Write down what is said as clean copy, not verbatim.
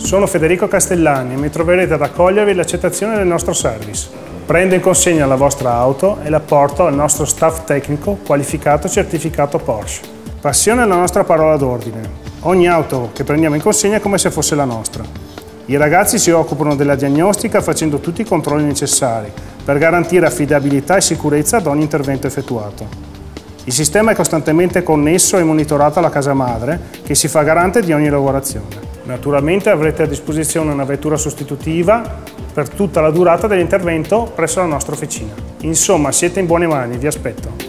Sono Federico Castellani e mi troverete ad accogliervi all'accettazione del nostro service. Prendo in consegna la vostra auto e la porto al nostro staff tecnico qualificato certificato Porsche. Passione è la nostra parola d'ordine. Ogni auto che prendiamo in consegna è come se fosse la nostra. I ragazzi si occupano della diagnostica facendo tutti i controlli necessari per garantire affidabilità e sicurezza ad ogni intervento effettuato. Il sistema è costantemente connesso e monitorato alla casa madre, che si fa garante di ogni lavorazione. Naturalmente avrete a disposizione una vettura sostitutiva per tutta la durata dell'intervento presso la nostra officina. Insomma, siete in buone mani, vi aspetto.